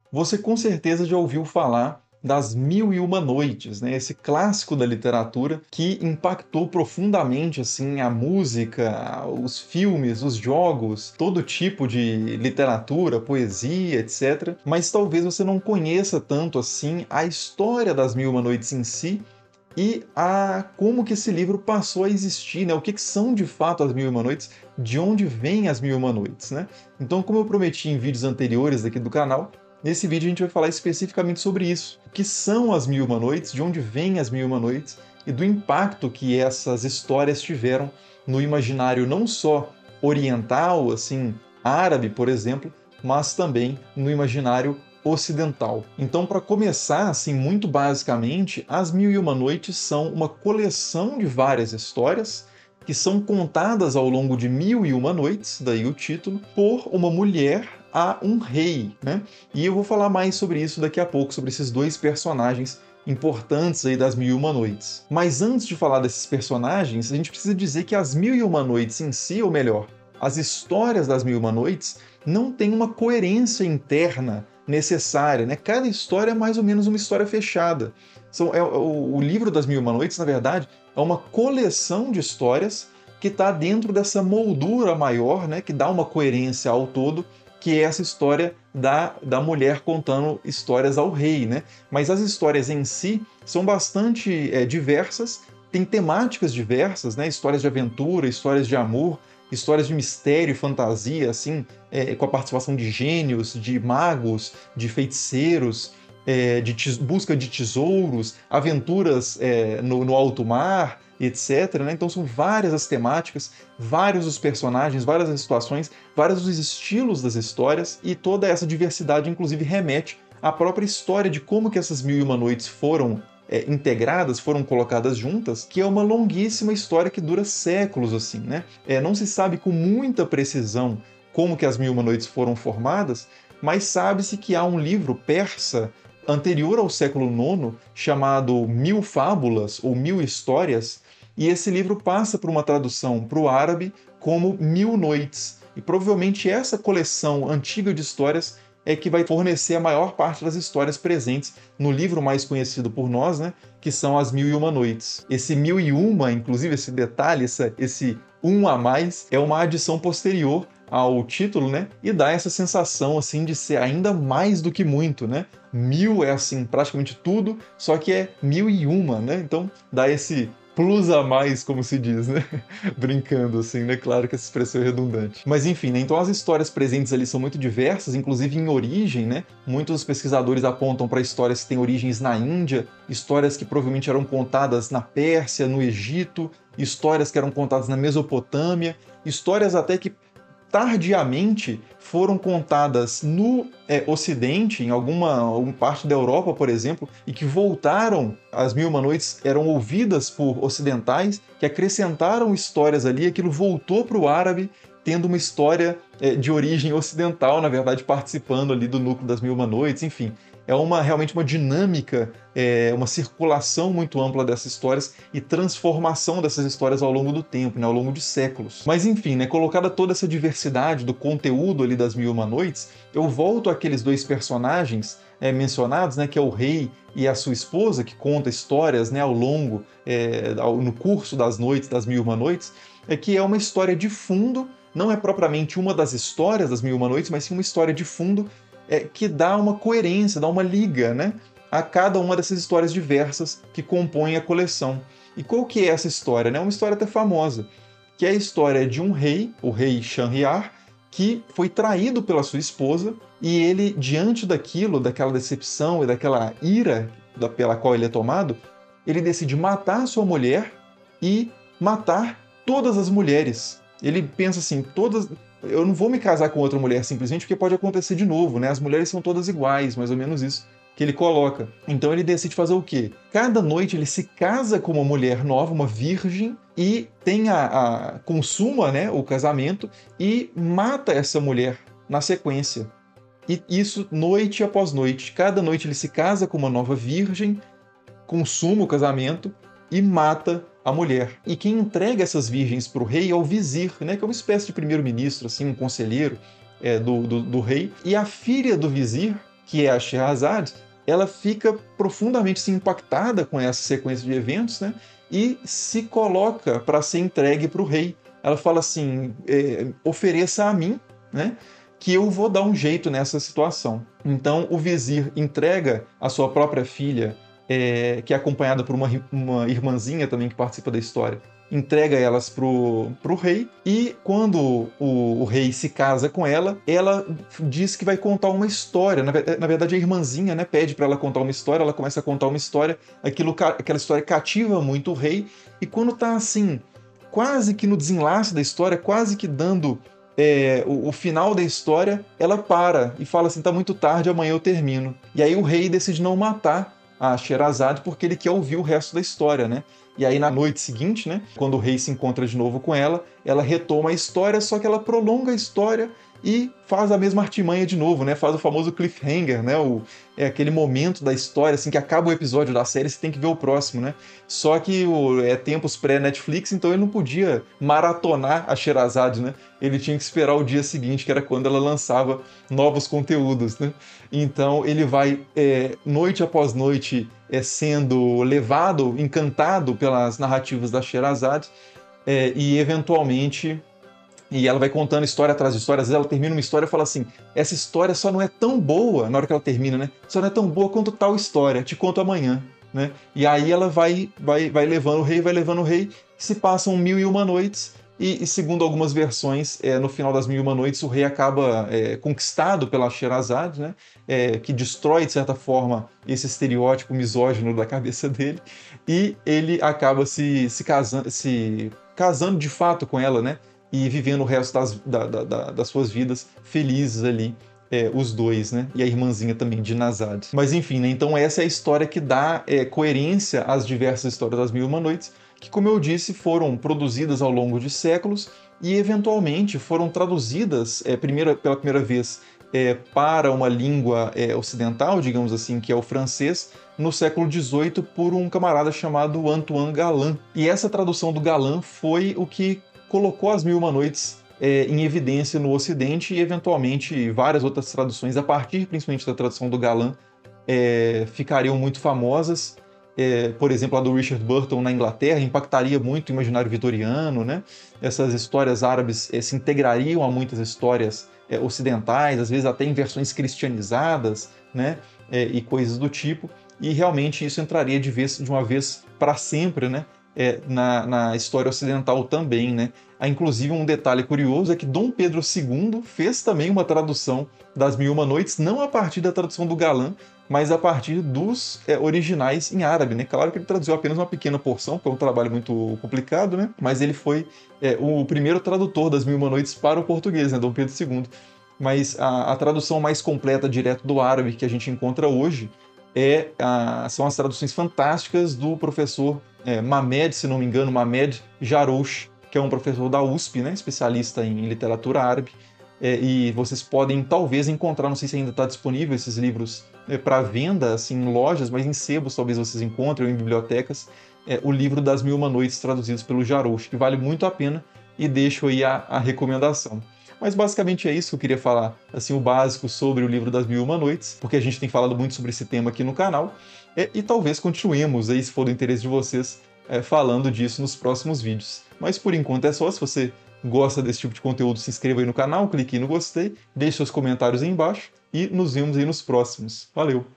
Você com certeza já ouviu falar das Mil e Uma Noites, né? Esse clássico da literatura que impactou profundamente assim a música, os filmes, os jogos, todo tipo de literatura, poesia, etc. Mas talvez você não conheça tanto assim a história das Mil e Uma Noites em si e a como que esse livro passou a existir, né? O que são de fato as Mil e Uma Noites, de onde vêm as Mil e Uma Noites, né? Então, como eu prometi em vídeos anteriores aqui do canal, nesse vídeo a gente vai falar especificamente sobre isso. O que são as Mil e Uma Noites, de onde vêm as Mil e Uma Noites e do impacto que essas histórias tiveram no imaginário não só oriental, assim, árabe, por exemplo, mas também no imaginário ocidental. Então, para começar, assim, muito basicamente, As Mil e Uma Noites são uma coleção de várias histórias que são contadas ao longo de mil e uma noites, daí o título, por uma mulher a um rei, né? E eu vou falar mais sobre isso daqui a pouco, sobre esses dois personagens importantes aí das Mil e Uma Noites. Mas antes de falar desses personagens, a gente precisa dizer que as Mil e Uma Noites em si, ou melhor, as histórias das Mil e Uma Noites, não têm uma coerência interna necessária, né? Cada história é mais ou menos uma história fechada. O livro das Mil e Uma Noites, na verdade, é uma coleção de histórias que está dentro dessa moldura maior, né? Que dá uma coerência ao todo, que é essa história da mulher contando histórias ao rei, né? Mas as histórias em si são bastante diversas, têm temáticas diversas, né? Histórias de aventura, histórias de amor, histórias de mistério e fantasia, assim, com a participação de gênios, de magos, de feiticeiros, busca de tesouros, aventuras no alto mar, etc. Né? Então são várias as temáticas, vários os personagens, várias as situações, vários os estilos das histórias, e toda essa diversidade, inclusive, remete à própria história de como que essas Mil e Uma Noites foram integradas, foram colocadas juntas, que é uma longuíssima história que dura séculos, assim, né? Não se sabe com muita precisão como que as Mil e Uma Noites foram formadas, mas sabe-se que há um livro persa anterior ao século IX chamado Mil Fábulas ou Mil Histórias, e esse livro passa por uma tradução para o árabe como Mil Noites. E provavelmente essa coleção antiga de histórias é que vai fornecer a maior parte das histórias presentes no livro mais conhecido por nós, né, que são As Mil e Uma Noites. Esse Mil e Uma, inclusive esse detalhe, esse um a mais, é uma adição posterior ao título, né, e dá essa sensação assim de ser ainda mais do que muito, né? Mil é assim praticamente tudo, só que é mil e uma, né? Então dá esse plus a mais, como se diz, né? Brincando assim, né? Claro que essa expressão é redundante. Mas enfim, né? Então as histórias presentes ali são muito diversas, inclusive em origem, né? Muitos pesquisadores apontam para histórias que têm origens na Índia, histórias que provavelmente eram contadas na Pérsia, no Egito, histórias que eram contadas na Mesopotâmia, histórias até que tardiamente foram contadas no Ocidente, em alguma parte da Europa, por exemplo, e que voltaram, as Mil e Uma Noites eram ouvidas por ocidentais, que acrescentaram histórias ali, aquilo voltou para o árabe, tendo uma história de origem ocidental, na verdade, participando ali do núcleo das Mil e Uma Noites, enfim. É realmente uma dinâmica, uma circulação muito ampla dessas histórias e transformação dessas histórias ao longo do tempo, né, ao longo de séculos. Mas enfim, né, colocada toda essa diversidade do conteúdo ali das Mil e Uma Noites, eu volto àqueles dois personagens mencionados, né, que é o rei e a sua esposa, que conta histórias, né, ao longo, no curso das noites, das Mil e Uma Noites, que é uma história de fundo, não é propriamente uma das histórias das Mil e Uma Noites, mas sim uma história de fundo que dá uma coerência, dá uma liga, né, a cada uma dessas histórias diversas que compõem a coleção. E qual que é essa história? É uma história até famosa, que é a história de um rei, o rei Shanhryar, que foi traído pela sua esposa, e ele, diante daquilo, daquela decepção e daquela ira pela qual ele é tomado, ele decide matar sua mulher e matar todas as mulheres. Ele pensa assim, eu não vou me casar com outra mulher simplesmente porque pode acontecer de novo, né? As mulheres são todas iguais, mais ou menos isso que ele coloca. Então ele decide fazer o quê? Cada noite ele se casa com uma mulher nova, uma virgem, e consuma, né, o casamento e mata essa mulher na sequência. E isso noite após noite. Cada noite ele se casa com uma nova virgem, consuma o casamento e mata a mulher. E quem entrega essas virgens para o rei é o vizir, né, que é uma espécie de primeiro-ministro, assim, um conselheiro do rei. E a filha do vizir que é a Sherazade, ela fica profundamente assim, impactada com essa sequência de eventos, né? E se coloca para ser entregue para o rei. Ela fala assim: ofereça a mim, né? Que eu vou dar um jeito nessa situação. Então o vizir entrega a sua própria filha, que é acompanhada por uma irmãzinha também que participa da história, entrega elas pro rei, e quando o rei se casa com ela, ela diz que vai contar uma história. Na verdade, a irmãzinha, né, pede para ela contar uma história, ela começa a contar uma história, aquela história cativa muito o rei, e quando tá assim, quase que no desenlace da história, quase que dando o final da história, ela para e fala assim: tá muito tarde, amanhã eu termino. E aí o rei decide não matar a Sherazade porque ele quer ouvir o resto da história, né? E aí na noite seguinte, né, quando o rei se encontra de novo com ela retoma a história, só que ela prolonga a história e faz a mesma artimanha de novo, né? Faz o famoso cliffhanger, né? Aquele momento da história, assim, que acaba o episódio da série, você tem que ver o próximo, né? Só que tempos pré-Netflix, então ele não podia maratonar a Sherazade, né? Ele tinha que esperar o dia seguinte, que era quando ela lançava novos conteúdos, né? Então ele vai, noite após noite, sendo levado, encantado pelas narrativas da Sherazade, e eventualmente... E ela vai contando história atrás de história. Às vezes ela termina uma história e fala assim: essa história só não é tão boa, na hora que ela termina, né? Só não é tão boa quanto tal história, te conto amanhã, né? E aí ela vai levando o rei, se passam 1001 noites, e segundo algumas versões, no final das 1001 noites, o rei acaba conquistado pela Sherazade, né? Que destrói, de certa forma, esse estereótipo misógino da cabeça dele, e ele acaba se casando de fato com ela, né? E vivendo o resto das suas vidas felizes ali, os dois, né? E a irmãzinha também, Dinazade. Mas enfim, né? Então essa é a história que dá coerência às diversas histórias das Mil e Uma Noites, que, como eu disse, foram produzidas ao longo de séculos e eventualmente foram traduzidas pela primeira vez para uma língua ocidental, digamos assim, que é o francês, no século XVIII, por um camarada chamado Antoine Galland. E essa tradução do Galland foi o que colocou as Mil e Uma Noites em evidência no Ocidente, e eventualmente várias outras traduções, a partir principalmente da tradução do Galland, ficariam muito famosas. Por exemplo, a do Richard Burton na Inglaterra impactaria muito o imaginário vitoriano, né? Essas histórias árabes se integrariam a muitas histórias ocidentais, às vezes até em versões cristianizadas, né? E coisas do tipo. E realmente isso entraria de uma vez para sempre, né? Na história ocidental também, né? Há inclusive um detalhe curioso, é que Dom Pedro II fez também uma tradução das Mil e Uma Noites, não a partir da tradução do Galland, mas a partir dos originais em árabe, né? Claro que ele traduziu apenas uma pequena porção, porque é um trabalho muito complicado, né? Mas ele foi o primeiro tradutor das Mil e Uma Noites para o português, né? Dom Pedro II. Mas a tradução mais completa, direto do árabe, que a gente encontra hoje, são as traduções fantásticas do professor Mamed, se não me engano, Mamed Jarouche, que é um professor da USP, né, especialista em literatura árabe, e vocês podem talvez encontrar, não sei se ainda está disponível esses livros para venda assim, em lojas, mas em sebos talvez vocês encontrem, ou em bibliotecas, o livro das Mil e Uma Noites traduzidos pelo Jarouche, que vale muito a pena, e deixo aí a recomendação. Mas basicamente é isso que eu queria falar, assim, o básico sobre o livro das Mil e Uma Noites, porque a gente tem falado muito sobre esse tema aqui no canal, e talvez continuemos aí, se for do interesse de vocês, falando disso nos próximos vídeos. Mas por enquanto é só. Se você gosta desse tipo de conteúdo, se inscreva aí no canal, clique no gostei, deixe seus comentários aí embaixo, e nos vemos aí nos próximos. Valeu!